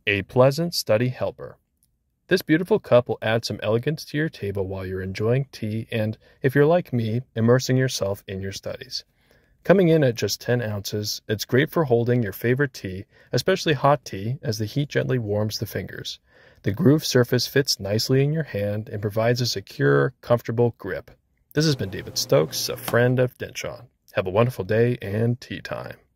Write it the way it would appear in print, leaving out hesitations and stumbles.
A pleasant study helper. This beautiful cup will add some elegance to your table while you're enjoying tea and, if you're like me, immersing yourself in your studies. Coming in at just 10 ounces, it's great for holding your favorite tea, especially hot tea, as the heat gently warms the fingers. The grooved surface fits nicely in your hand and provides a secure, comfortable grip. This has been David Stokes, a friend of Denshaw. Have a wonderful day and tea time.